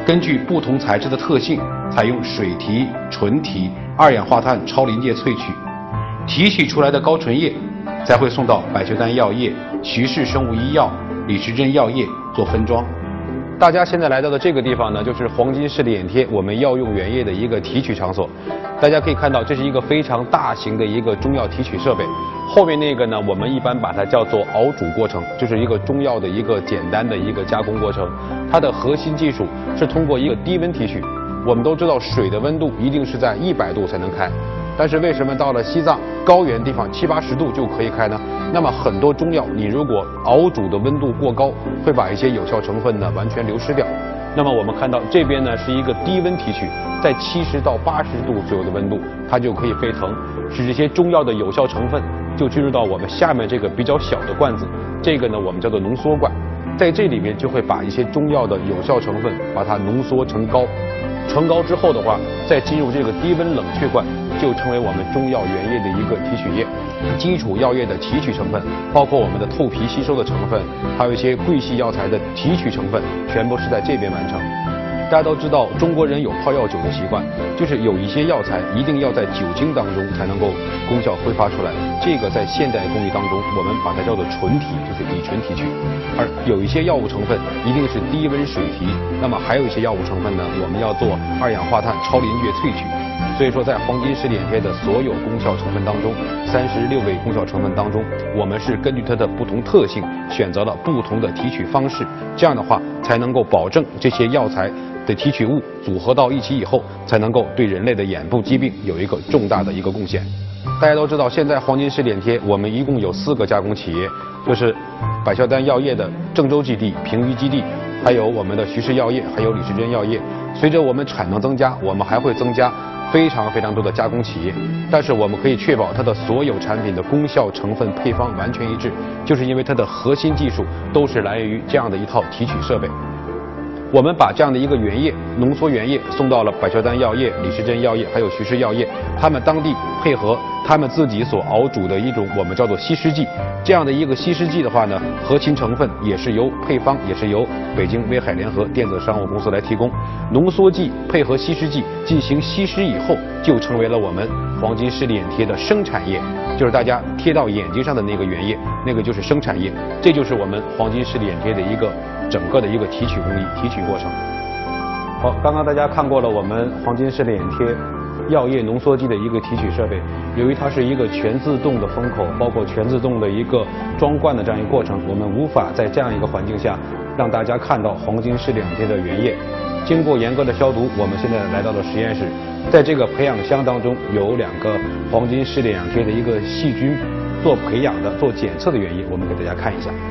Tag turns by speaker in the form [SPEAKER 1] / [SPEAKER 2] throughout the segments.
[SPEAKER 1] 根据不同材质的特性，采用水提、纯提、二氧化碳超临界萃取，提取出来的高纯液才会送到百秀丹药业、徐氏生物医药、李时珍药业做分装。大家现在来到的这个地方呢，就是黄金势力眼贴我们药用原液的一个提取场所。大家可以看到，这是一个非常大型的一个中药提取设备。后面那个呢，我们一般把它叫做熬煮过程，就是一个中药的一个简单的一个加工过程。它的核心技术是通过一个低温提取。我们都知道水的温度一定是在100度才能开，但是为什么到了西藏高原地方70、80度就可以开呢？那么很多中药你如果熬煮的温度过高，会把一些有效成分呢完全流失掉。那么我们看到这边呢是一个低温提取，在70到80度左右的温度，它就可以沸腾，使这些中药的有效成分就进入到我们下面这个比较小的罐子，这个呢我们叫做浓缩罐，在这里面就会把一些中药的有效成分把它浓缩成膏。成膏之后的话，再进入这个低温冷却罐，就成为我们中药原液的一个提取液。基础药液的提取成分，包括我们的透皮吸收的成分，还有一些桂系药材的提取成分，全部是在这边完成。大家都知道，中国人有泡药酒的习惯，就是有一些药材一定要在酒精当中才能够功效挥发出来。这个在现代工艺当中，我们把它叫做纯提，就是乙醇提取。而有一些药物成分一定是低温水提，那么还有一些药物成分呢，我们要做二氧化碳超临界萃取。所以说，在黄金势力眼贴的所有功效成分当中，36味功效成分当中，我们是根据它的不同特性选择了不同的提取方式，这样的话才能够保证这些药材的提取物组合到一起以后，才能够对人类的眼部疾病有一个重大的一个贡献。大家都知道，现在黄金势力眼贴我们一共有4个加工企业，就是百孝丹药业的郑州基地、平舆基地，还有我们的徐氏药业，还有李时珍药业。随着我们产能增加，我们还会增加非常多的加工企业，但是我们可以确保它的所有产品的功效成分配方完全一致，就是因为它的核心技术都是来源于这样的一套提取设备。我们把这样的一个原液浓缩原液送到了百孝丹药业、李时珍药业还有徐氏药业，他们当地配合他们自己所熬煮的一种我们叫做稀释剂。这样的一个稀释剂的话呢，核心成分也是由配方也是由北京威海联合电子商务公司来提供。浓缩剂配合稀释剂进行稀释以后，就成为了我们黄金势力眼贴的生产液，就是大家贴到眼睛上的那个原液，那个就是生产液。这就是我们黄金势力眼贴的一个整个的一个提取工艺、提取过程。好，刚刚大家看过了我们黄金势力眼贴药液浓缩剂的一个提取设备，由于它是一个全自动的封口，包括全自动的一个装罐的这样一个过程，我们无法在这样一个环境下让大家看到黄金势力眼贴的原液。经过严格的消毒，我们现在来到了实验室，在这个培养箱当中有2个黄金势力眼贴的一个细菌做培养的、做检测的原液，我们给大家看一下。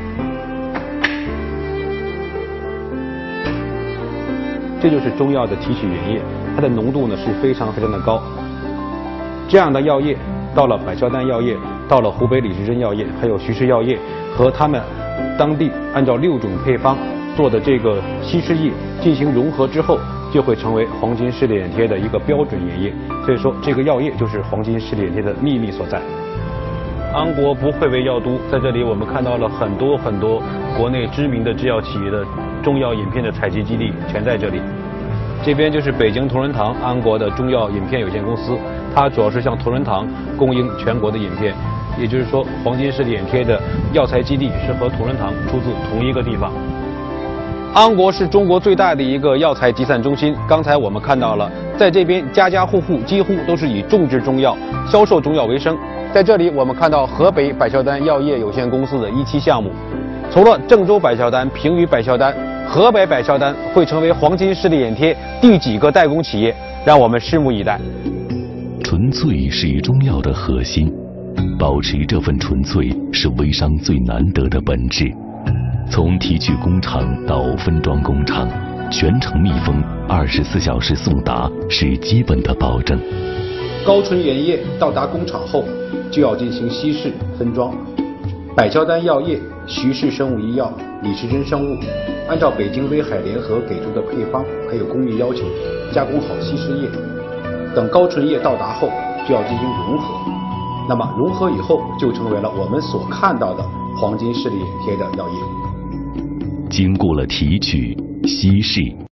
[SPEAKER 1] 这就是中药的提取原液，它的浓度呢是非常的高。这样的药液到了百孝丹药业，到了湖北李时珍药业，还有徐氏药业，和他们当地按照6种配方做的这个稀释液进行融合之后，就会成为黄金势力眼贴的一个标准原液。所以说，这个药液就是黄金势力眼贴的秘密所在。安国不愧为药都，在这里我们看到了很多国内知名的制药企业的中药饮片的采集基地全在这里。这边就是北京同仁堂安国的中药饮片有限公司，它主要是向同仁堂供应全国的饮片，也就是说黄金势力眼贴的药材基地是和同仁堂出自同一个地方。安国是中国最大的一个药材集散中心，刚才我们看到了，在这边家家户户几乎都是以种植中药、销售中药为生。在这里我们看到河北百孝丹药业有限公司的1期项目，除了郑州百孝丹、平舆百孝丹，河北百孝丹会成为黄金势力眼贴第几个代工企业，让我们拭目以待。
[SPEAKER 2] 纯粹是中药的核心，保持这份纯粹是微商最难得的本质。从提取工厂到分装工厂，全程密封，24小时送达是基本的保证。
[SPEAKER 1] 高纯原液到达工厂后，就要进行稀释分装。百孝丹药业、徐氏生物医药、李时珍生物按照北京威海联合给出的配方还有工艺要求，加工好稀释液。等高纯液到达后，就要进行融合。那么融合以后，就成为了我们所看到的黄金势力眼贴的药液。
[SPEAKER 2] 经过了提取、稀释、